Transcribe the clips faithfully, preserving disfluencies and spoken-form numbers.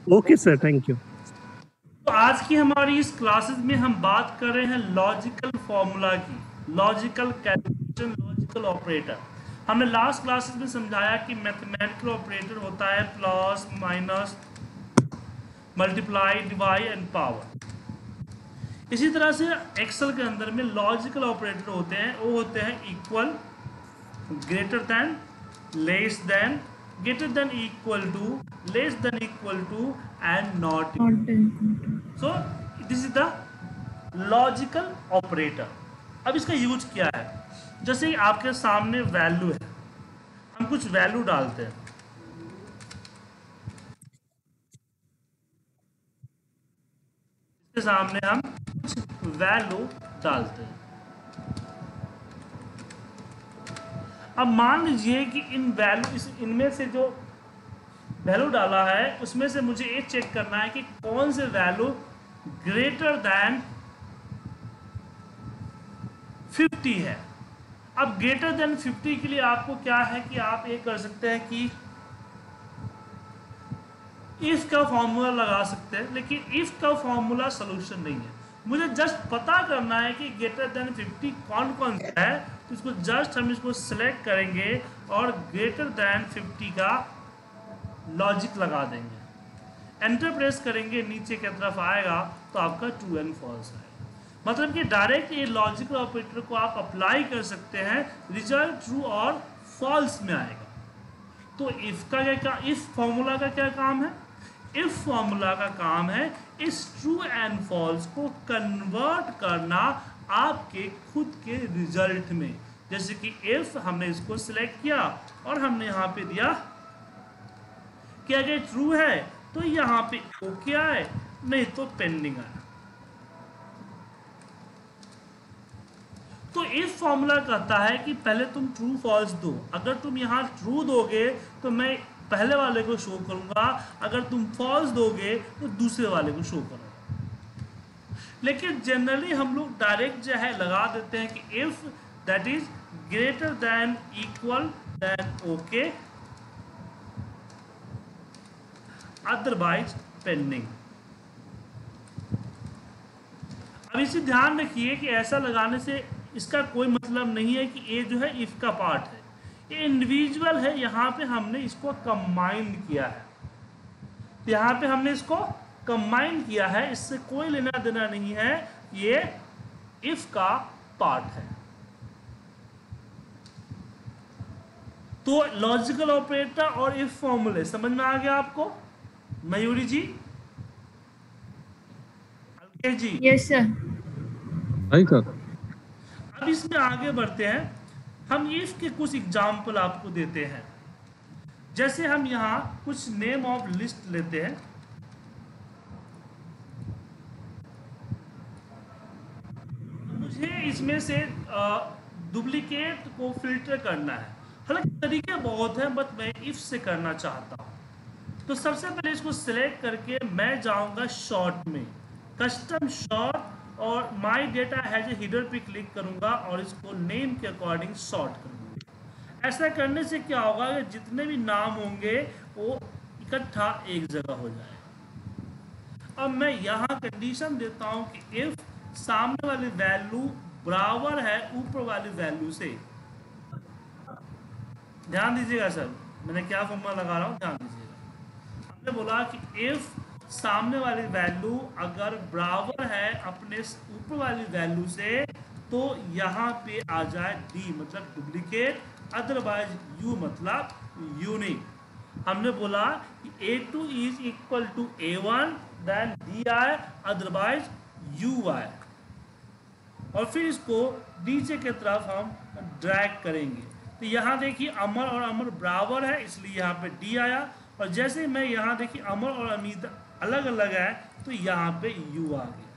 Okay sir, thank you. तो आज की हमारी इस क्लासेस में हम बात कर रहे हैं लॉजिकल फॉर्मूला की, लॉजिकल कैलकुलेशन, लॉजिकल ऑपरेटर। हमने लास्ट क्लासेस में समझाया कि मैथमेटिकल ऑपरेटर होता है plus, minus, multiply, divide and power. इसी तरह से एक्सेल के अंदर में लॉजिकल ऑपरेटर होते हैं, वो होते हैं equal, greater than, less than, greater than equal to, less than equal to and not Not done. so this is the logical operator. अब इसका यूज क्या है? जैसे कि आपके सामने वैल्यू है, हम कुछ वैल्यू डालते हैं, इसके सामने हम कुछ वैल्यू डालते हैं। अब मान लीजिए कि इन वैल्यू इस इनमें से जो वैल्यू डाला है उसमें से मुझे ये चेक करना है कि कौन से वैल्यू ग्रेटर दैन फिफ्टी है। अब ग्रेटर देन फिफ्टी के लिए आपको क्या है कि आप ये कर सकते हैं कि इफ का फॉर्मूला लगा सकते हैं, लेकिन इफ का फॉर्मूला सोल्यूशन नहीं है। मुझे जस्ट पता करना है कि ग्रेटर देन फिफ्टी कौन कौन सा है, तो इसको जस्ट हम इसको सिलेक्ट करेंगे और ग्रेटर देन फिफ्टी का लॉजिक लगा देंगे, एंटर प्रेस करेंगे, नीचे की तरफ आएगा तो आपका ट्रू एंड फॉल्स है। मतलब कि डायरेक्ट ये लॉजिकल ऑपरेटर को आप अप्लाई कर सकते हैं, रिजल्ट ट्रू और फॉल्स में आएगा। तो इफ का क्या, इफ फॉर्मूला का क्या काम है? इफ फॉर्मूला का काम है इस ट्रू एंड फॉल्स को कन्वर्ट करना आपके खुद के रिजल्ट में। जैसे कि इफ हमने इसको सिलेक्ट किया और हमने यहाँ पे दिया कि अगर ट्रू है तो यहाँ पे ओके आए, नहीं तो पेंडिंग आए। तो इफ फॉर्मूला कहता है कि पहले तुम ट्रू फॉल्स दो, अगर तुम यहाँ ट्रू दोगे तो मैं पहले वाले को शो करूंगा, अगर तुम फॉल्स दोगे तो दूसरे वाले को शो करूंगा। लेकिन जनरली हम लोग डायरेक्ट जो है लगा देते हैं कि if that is greater than equal then okay, otherwise pending. अब इसे ध्यान रखिए कि ऐसा लगाने से इसका कोई मतलब नहीं है कि ये जो है इफ का पार्ट है, ये इंडिविजुअल है। यहाँ पे हमने इसको कंबाइन किया है, यहाँ पे हमने इसको कंबाइन किया है, इससे कोई लेना देना नहीं है, ये इफ का पार्ट है। तो लॉजिकल ऑपरेटर और इफ फॉर्मूले समझ में आ गया आपको? मयूरी जी, अलकेश जी? Yes, sir. अब इसमें आगे बढ़ते हैं, हम इफ के कुछ एग्जाम्पल आपको देते हैं। जैसे हम यहाँ कुछ नेम ऑफ लिस्ट लेते हैं, मुझे इसमें से डुप्लीकेट को फिल्टर करना है। हालांकि तरीके बहुत हैं, बट मैं इफ से करना चाहता हूँ। तो सबसे पहले इसको सिलेक्ट करके मैं जाऊंगा शॉर्ट में, कस्टम शॉर्ट, और my data has a header पे क्लिक करूंगा और इसको नेम के अकॉर्डिंग शॉर्ट करूंगा। ऐसा करने से क्या होगा कि जितने भी नाम होंगे वो इकट्ठा एक जगह हो जाए। अब मैं यहाँ कंडीशन देता हूँ कि इफ सामने वाली वैल्यू बराबर है ऊपर वाली वैल्यू से। ध्यान दीजिएगा सर, मैंने क्या फॉर्मूला लगा रहा हूँ, ध्यान दीजिएगा। हमने बोला कि इफ सामने वाली वैल्यू अगर बराबर है अपने ऊपर वाली वैल्यू से तो यहाँ पे आ जाए डी मतलब डुप्लीकेट, अदरवाइज यू मतलब यूनिक। हमने बोला कि A two is equal to A one, then D आए, अदरवाइज यू आए, और फिर इसको नीचे की तरफ हम ड्रैग करेंगे। तो यहाँ देखिए अमर और अमर बराबर है, इसलिए यहाँ पे डी आया, और जैसे मैं यहाँ देखिए अमर और अमित अलग अलग है तो यहाँ पे यू आ गया।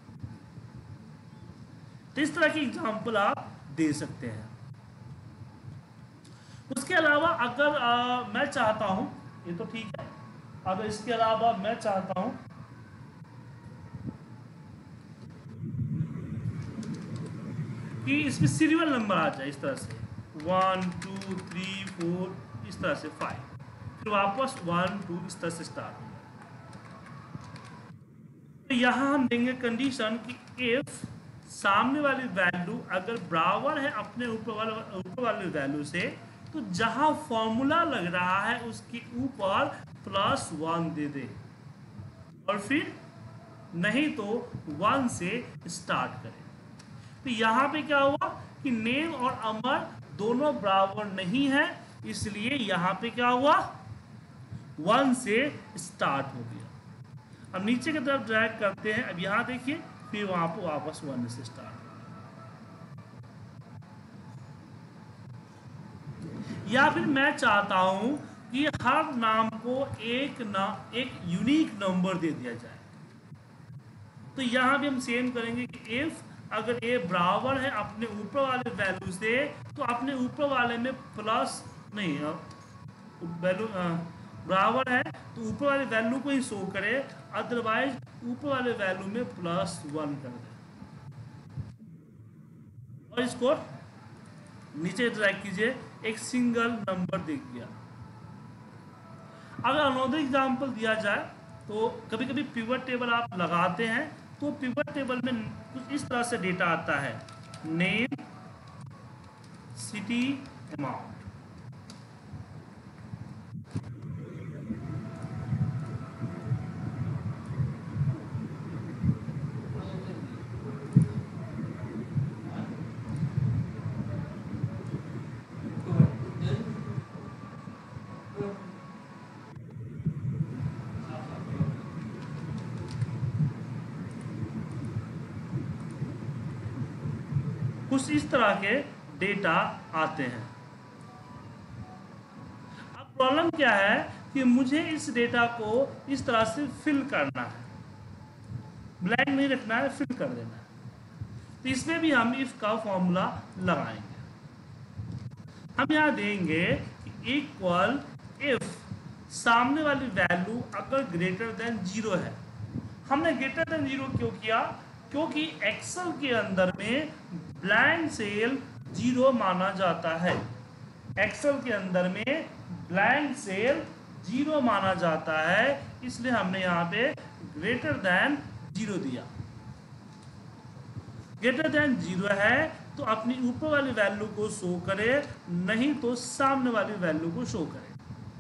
तो इस तरह की एग्जांपल आप दे सकते हैं। उसके अलावा अगर आ, मैं चाहता हूं, ये तो ठीक है, अगर इसके अलावा मैं चाहता हूं कि इसमें सीरियल नंबर आ जाए इस तरह से वन टू थ्री फोर, इस तरह से फाइव, फिर वापस वन टू, इस तरह से स्टार्ट हो जाए। तो यहाँ हम देंगे कंडीशन कि इफ सामने वाली वैल्यू अगर बराबर है अपने ऊपर वाले ऊपर वाले वैल्यू से, तो जहां फॉर्मूला लग रहा है उसके ऊपर प्लस वन दे दे, और फिर नहीं तो वन से स्टार्ट करें। तो यहाँ पे क्या हुआ कि नेम और अमर दोनों बराबर नहीं है, इसलिए यहाँ पे क्या हुआ, वन से स्टार्ट हो गया। अब नीचे की तरफ ड्रैग करते हैं, अब यहाँ देखिए, फिर वहां पर वापस वन से स्टार्ट। या फिर मैं चाहता हूं कि हर नाम को एक ना एक यूनिक नंबर दे दिया जाए, तो यहां भी हम सेम करेंगे कि इफ अगर ए बराबर है अपने ऊपर वाले वैल्यू से, तो अपने ऊपर वाले में प्लस नहीं, वैल्यू बराबर है तो ऊपर वाले वैल्यू को ही शो करे, अदरवाइज ऊपर वाले वैल्यू में प्लस वन कर दे, और इसको नीचे ड्रैग कीजिए, एक सिंगल नंबर दिख गया। अगर अनदर एग्जांपल दिया जाए तो कभी कभी पिवट टेबल आप लगाते हैं, तो पिवट टेबल में कुछ इस तरह से डेटा आता है, नेम, सिटी, अमाउंट। कुछ इस तरह के डेटा आते हैं। अब प्रॉब्लम क्या है कि मुझे इस डेटा को इस तरह से फिल करना है, ब्लैंक नहीं रखना है, फिल कर देना है। तो इसमें भी हम इफ का फॉर्मूला लगाएंगे। हम यहाँ देंगे इक्वल इफ सामने वाली वैल्यू अगर ग्रेटर देन जीरो है। हमने ग्रेटर देन जीरो क्यों किया? क्योंकि एक्सेल के अंदर में ब्लैंक सेल जीरो माना जाता है। एक्सेल के अंदर में ब्लैंक सेल जीरो माना जाता है, इसलिए हमने यहाँ पे ग्रेटर देन जीरो दिया। ग्रेटर देन जीरो है तो अपनी ऊपर वाली वैल्यू को शो करे, नहीं तो सामने वाली वैल्यू को शो करे।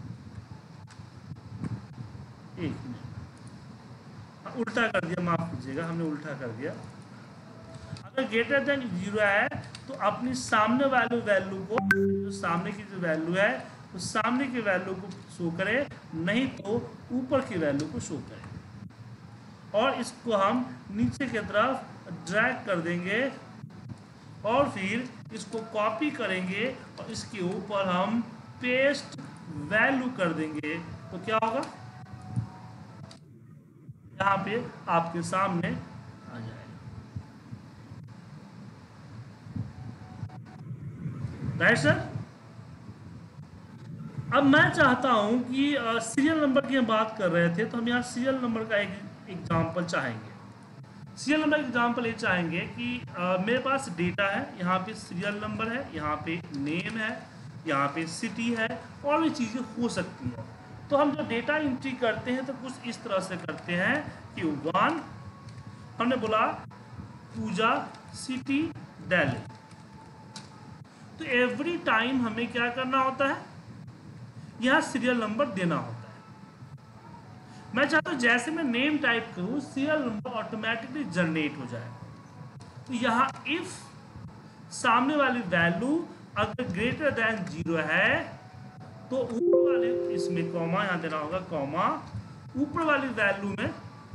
एक मिनट, उल्टा कर दिया, माफ कीजिएगा, हमने उल्टा कर दिया। अगर ग्रेटर देन जीरो है तो अपनी सामने वाली वैल्यू को, जो सामने की जो वैल्यू है तो सामने की वैल्यू को शो करे, नहीं तो ऊपर की वैल्यू को शो करे। और इसको हम नीचे की तरफ ड्रैग कर देंगे और फिर इसको कॉपी करेंगे और इसके ऊपर हम पेस्ट वैल्यू कर देंगे, तो क्या होगा, यहाँ पे आपके सामने आ जाएगा। Right sir. अब मैं चाहता हूं कि सीरियल नंबर की हम बात कर रहे थे, तो हम यहाँ सीरियल नंबर का एक एग्जांपल चाहेंगे। सीरियल नंबर एग्जांपल ये चाहेंगे कि आ, मेरे पास डेटा है, यहाँ पे सीरियल नंबर है, यहाँ पे नेम है, यहाँ पे सिटी है, और भी चीज़ें हो सकती हैं। तो हम जो डेटा एंट्री करते हैं तो कुछ इस तरह से करते हैं कि वन, हमने बोला पूजा, सिटी, दिल्ली। तो एवरी टाइम हमें क्या करना होता है, यहाँ सीरियल नंबर देना होता है। मैं चाहता हूँ जैसे मैं नेम टाइप करूँ, सीरियल नंबर ऑटोमेटिकली जनरेट हो जाए। तो यहाँ इफ सामने वाली वैल्यू अगर ग्रेटर देन जीरो है तो ऊपर वाले इसमें कॉमा यहाँ देना होगा, कॉमा ऊपर वाली वैल्यू में,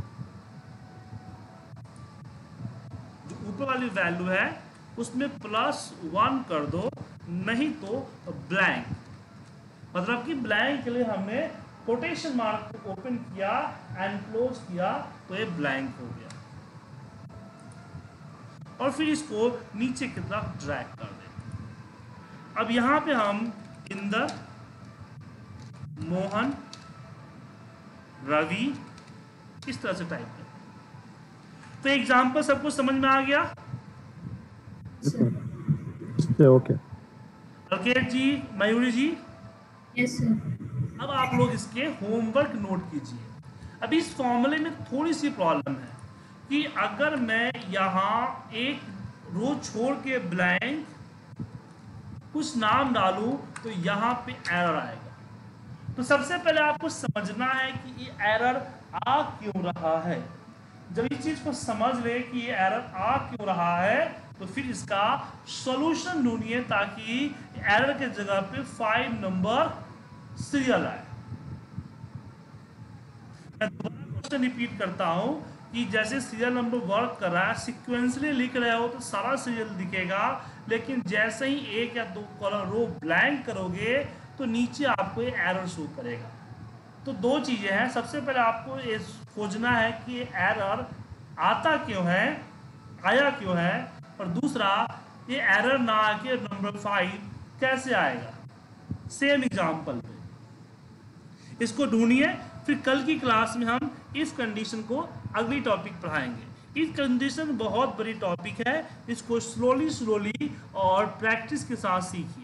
जो ऊपर वाली वैल्यू है उसमें प्लस वन कर दो, नहीं तो ब्लैंक। मतलब कि ब्लैंक के लिए हमने कोटेशन मार्क को ओपन किया एंड क्लोज किया तो ये ब्लैंक हो गया। और फिर इसको नीचे की तरफ ड्रैग कर दें। अब यहां पे हम इंदर, मोहन, रवि इस तरह से टाइप करें। तो एग्जाम्पल सबको समझ में आ गया? Okay. Alkesh ji, Mayuri ji, yes sir. अब आप लोग इसके होमवर्क नोट कीजिए। अब इस फॉर्मूले में थोड़ी सी प्रॉब्लम है। कि अगर मैं यहाँ एक रो छोड़ के ब्लैंक कुछ नाम डालूं तो यहाँ पे एरर आएगा। तो सबसे पहले आपको समझना है कि ये एरर आ क्यों रहा है। जब इस चीज को समझ ले कि ये एरर आ क्यों रहा है, तो फिर इसका सॉल्यूशन ढूंढिए ताकि एरर के जगह पे फाइव नंबर सीरियल आए। मैं दोबारा क्वेश्चन रिपीट करता हूं कि जैसे सीरियल नंबर वर्क कर रहा है, सिक्वेंसली लिख रहे हो तो सारा सीरियल दिखेगा, लेकिन जैसे ही एक या दो कॉलम रो ब्लैंक करोगे तो नीचे आपको ये एरर शो करेगा। तो दो चीजें हैं, सबसे पहले आपको ये खोजना है कि ये एरर आता क्यों है, आया क्यों है, और दूसरा ये एरर ना आके नंबर फाइव कैसे आएगा। सेम एग्जांपल पे इसको ढूंढिए, फिर कल की क्लास में हम इफ कंडीशन को अगली टॉपिक पढ़ाएंगे। इफ कंडीशन बहुत बड़ी टॉपिक है, इसको स्लोली स्लोली और प्रैक्टिस के साथ सीखिए।